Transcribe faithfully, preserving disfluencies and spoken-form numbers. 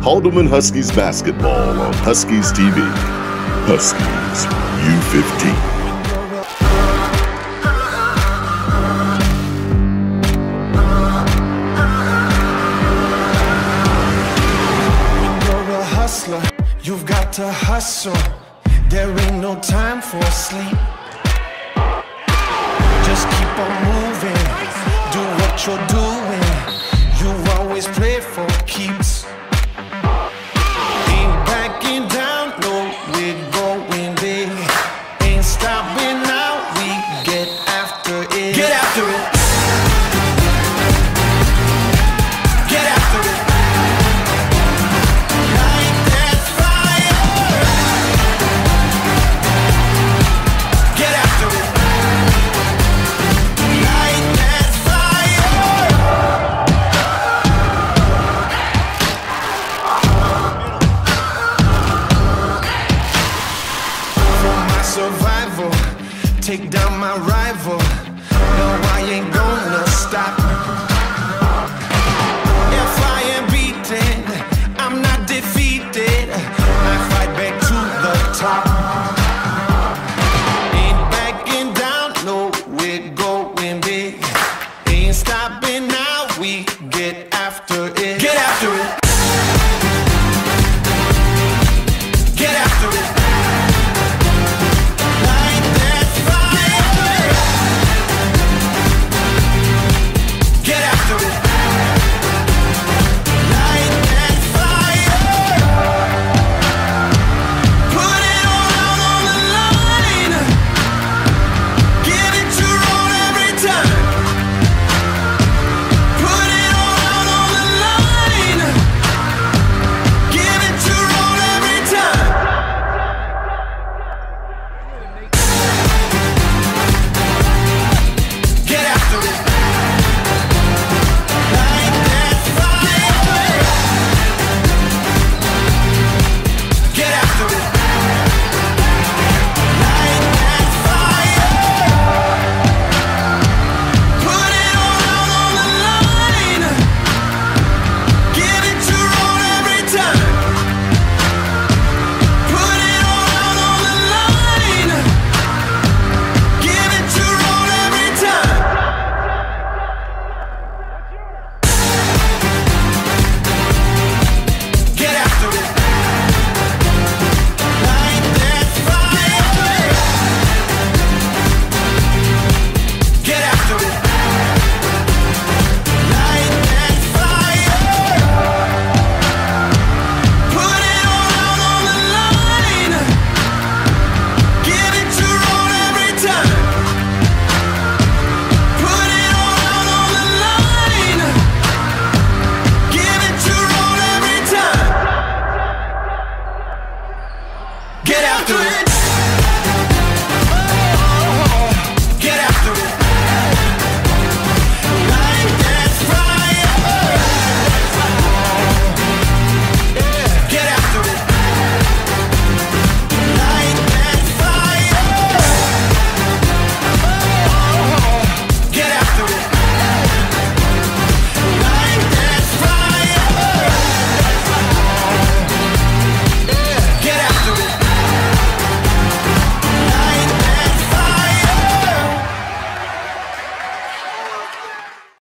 Haldeman Huskies basketball on Huskies T V. Huskies U fifteen. You've got to hustle, there ain't no time for sleep. Just keep on moving, do what you're doing. You always play for keeps. Ain't backing down, no, we're going big. Ain't stopping now, we get after it. Get after it. Get after it. Survival, take down my